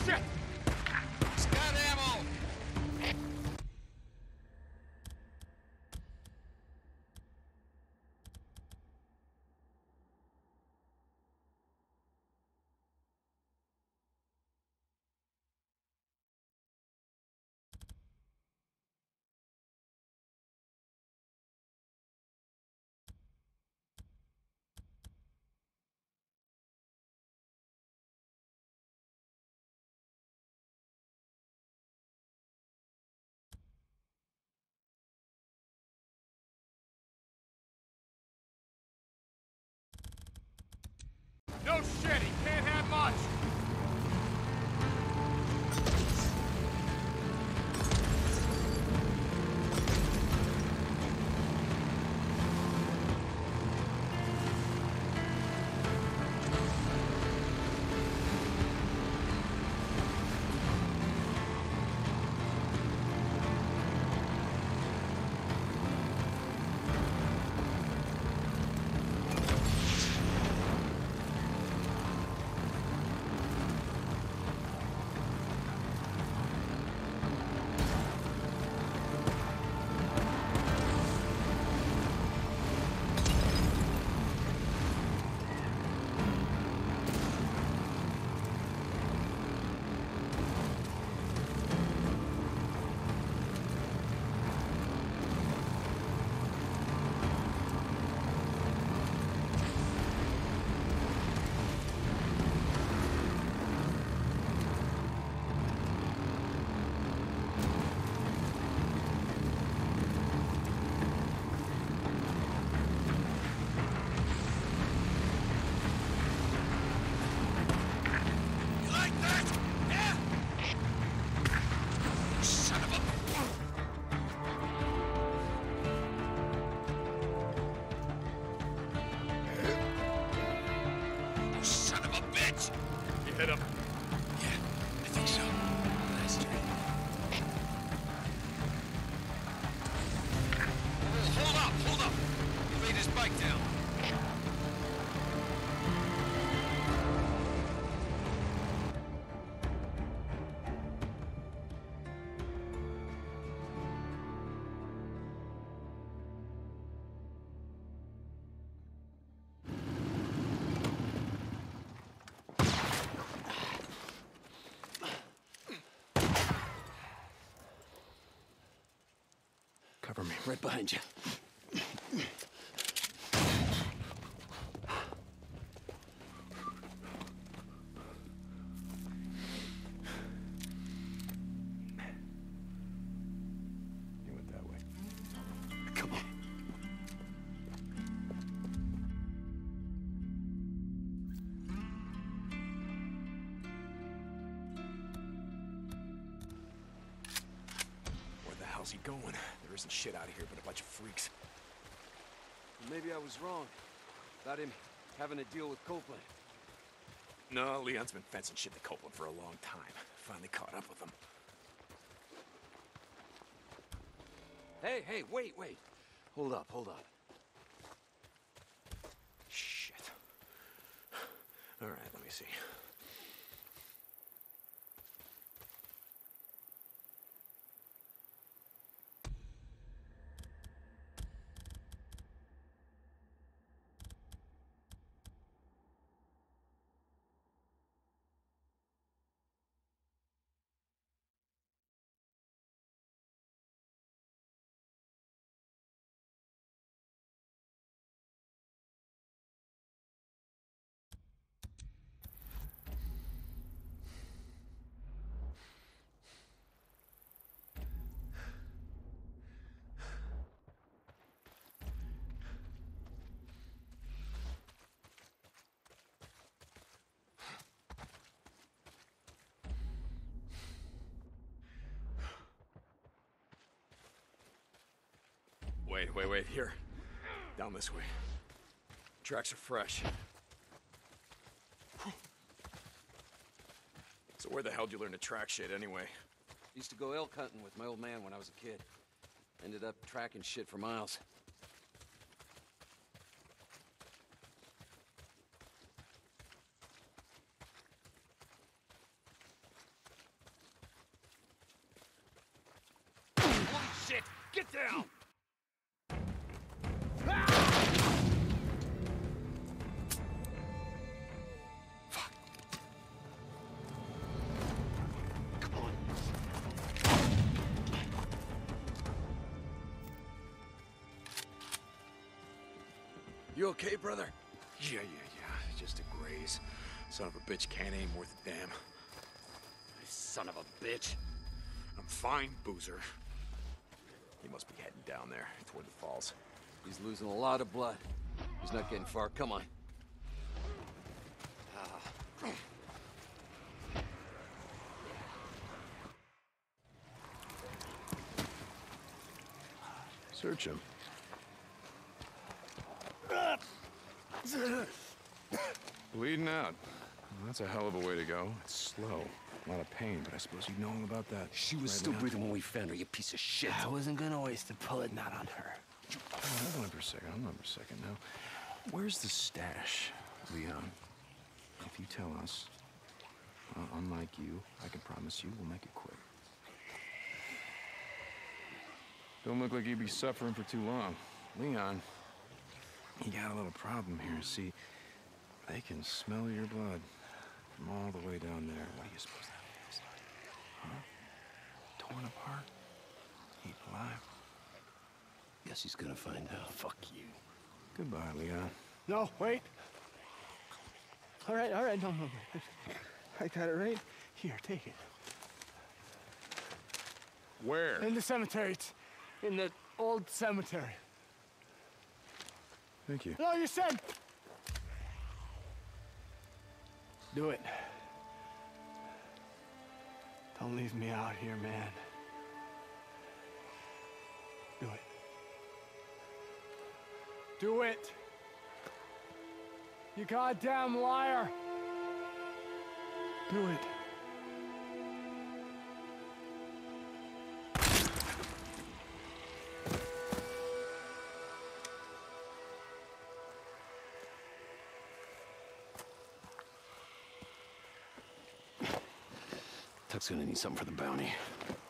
shit! Scott ammo! No shit, he can't have much! Hit him. Yeah, I think so. Last street. Hold up! He laid his bike down. Cover me, right behind you. You went that way. Come on. Where the hell's he going? There isn't shit out of here but a bunch of freaks. Maybe I was wrong about him having to deal with Copeland. No, Leon's been fencing shit to Copeland for a long time. Finally caught up with him. Hey, wait. Hold up. Shit. All right, let me see. Wait, here. Down this way. Tracks are fresh. So where the hell did you learn to track shit anyway? Used to go elk hunting with my old man when I was a kid. Ended up tracking shit for miles. Get down! You okay, brother? Yeah. Just a graze. Son of a bitch can't aim worth a damn. Son of a bitch. I'm fine, Boozer. He must be heading down there, toward the falls. He's losing a lot of blood. He's not getting far. Come on. Search him. Bleeding out. Well, that's a hell of a way to go. It's slow. A lot of pain, but I suppose you know all about that. She was still breathing when we found her, you piece of shit. I wasn't gonna waste a bullet not on her. Hold on for a second now. Where's the stash, Leon? If you tell us, unlike you, I can promise you we'll make it quick. Don't look like you'd be suffering for too long. Leon, you got a little problem here. See, they can smell your blood from all the way down there. What do you suppose that feels like? Huh? Torn apart? Eaten alive? Guess he's gonna find out. Fuck you. Goodbye, Leon. No, wait. All right, no. I got it right here, take it. Where? In the cemetery. It's in the old cemetery. Thank you. No, you said. Do it. Don't leave me out here, man. Do it. Do it. You goddamn liar. Do it. Tuck's gonna need something for the bounty.